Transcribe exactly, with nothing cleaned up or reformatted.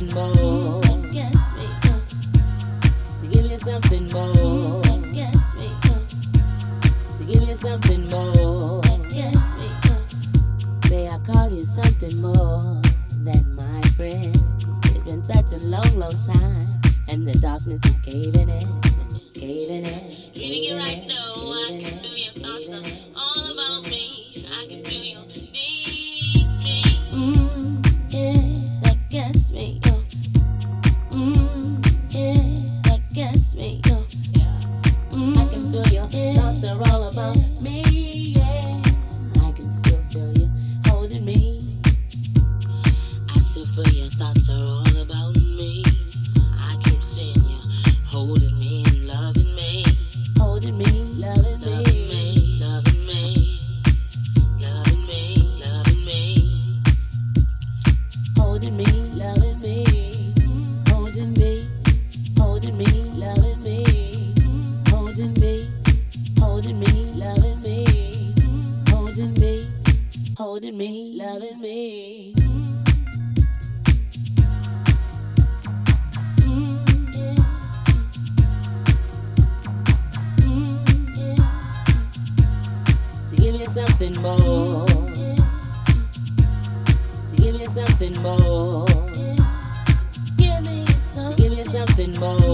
something more. Against me. To give you something more. Against me. To give you something more. Against me. Say I call you something more than my friend. It's been such a long, long time, and the darkness is caving in, caving in. Feeling it right now, I can feel your thoughts are all about me. I can feel you need me. Mmm, yeah, against me, yo. Mmm, yeah, against me, yo. Mm, I can feel your yeah, thoughts are all about me, yeah. I can still feel you holding me. I still feel your thoughts are all about me. I keep seeing you holding me and loving me. Holding me, loving me, loving me, loving me, loving me, holding me, loving me, holding me, holding me, loving me, holding me, holding me, loving me, holding me, holding me, loving me. Something more, to give you something more, give me some, to give you something more.